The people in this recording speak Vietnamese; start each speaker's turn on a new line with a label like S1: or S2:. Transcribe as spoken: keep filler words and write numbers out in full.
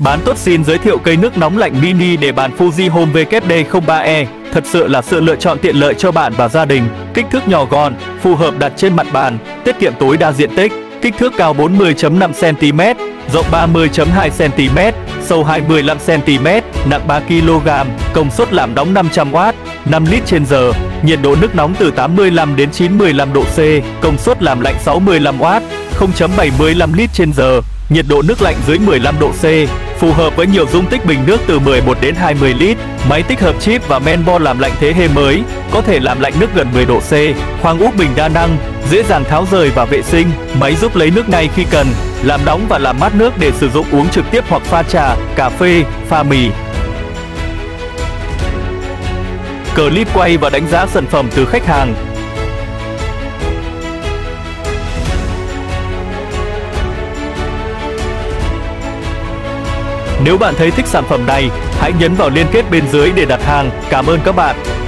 S1: Bán tốt xin giới thiệu cây nước nóng lạnh mini để bàn Fuji Home W D không ba E. Thật sự là sự lựa chọn tiện lợi cho bạn và gia đình. Kích thước nhỏ gọn, phù hợp đặt trên mặt bàn, tiết kiệm tối đa diện tích. Kích thước cao bốn mươi phẩy năm xăng ti mét, rộng ba mươi phẩy hai xăng ti mét, sâu hai mươi lăm xăng ti mét, nặng ba ki lô gam, công suất làm nóng năm trăm oát, năm lít trên giờ, nhiệt độ nước nóng từ tám mươi lăm đến chín mươi lăm độ C, công suất làm lạnh sáu mươi lăm oát, không phẩy bảy mươi lăm lít trên giờ, nhiệt độ nước lạnh dưới mười lăm độ C, phù hợp với nhiều dung tích bình nước từ mười một đến hai mươi lít. Máy tích hợp chip và menbo làm lạnh thế hệ mới, có thể làm lạnh nước gần mười độ C. Khoang úp bình đa năng, dễ dàng tháo rời và vệ sinh. Máy giúp lấy nước ngay khi cần, làm nóng và làm mát nước để sử dụng uống trực tiếp hoặc pha trà, cà phê, pha mì. Clip quay và đánh giá sản phẩm từ khách hàng. Nếu bạn thấy thích sản phẩm này, hãy nhấn vào liên kết bên dưới để đặt hàng. Cảm ơn các bạn.